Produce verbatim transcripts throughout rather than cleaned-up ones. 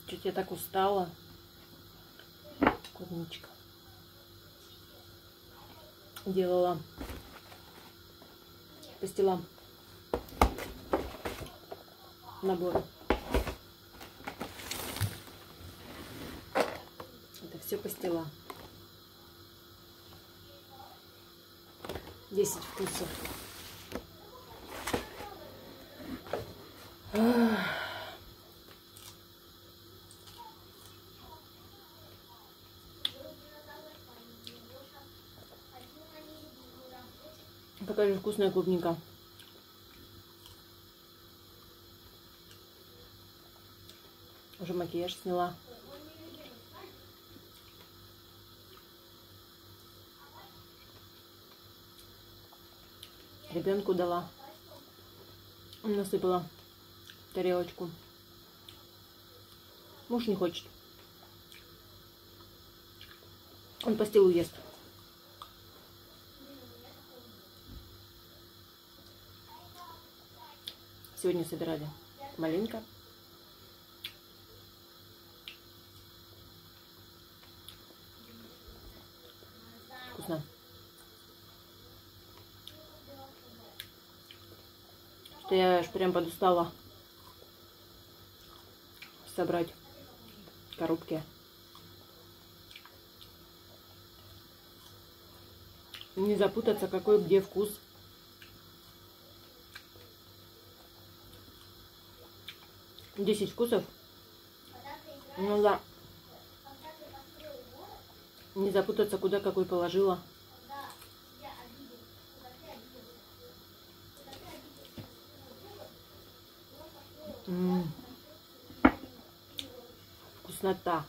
Чуть я так устала. Клубничка. Делала пастила наборы. Это все пастила. десять вкусов. Какая же вкусная клубника. Уже макияж сняла. Ребенку дала. Насыпала в тарелочку. Муж не хочет. Он пастилу ест. Сегодня собирали маленько. Вкусно. Что я аж прям подустала собрать коробки. Не запутаться, какой где вкус. десять вкусов. Ну да. Не запутаться, куда какой положила. М-м. Вкуснота.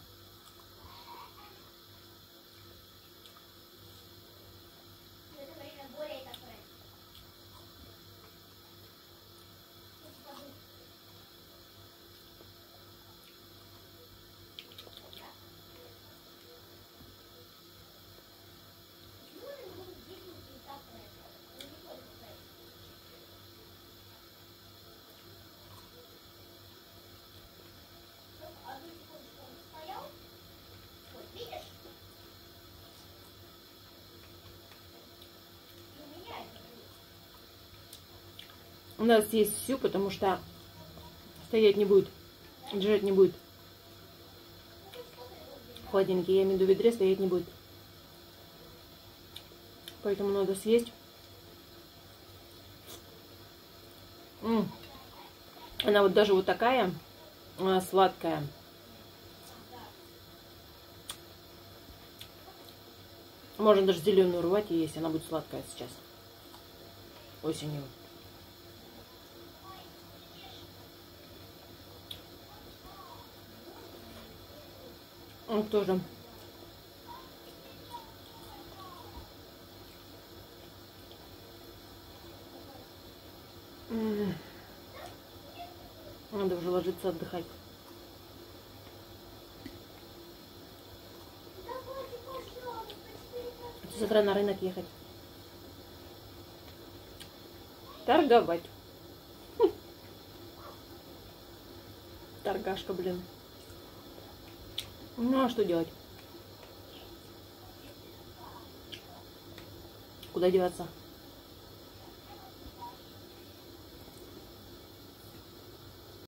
У нас есть всю, потому что стоять не будет, лежать не будет. В холодильнике, я имею в виду, в ведре стоять не будет. Поэтому надо съесть. М-м. Она вот даже вот такая, она сладкая. Можно даже зеленую рвать и есть, она будет сладкая сейчас. Осенью. Вот тоже. Надо уже ложиться отдыхать. С утра на рынок ехать. Торговать. Торгашка, блин. Ну а что делать? Куда деваться?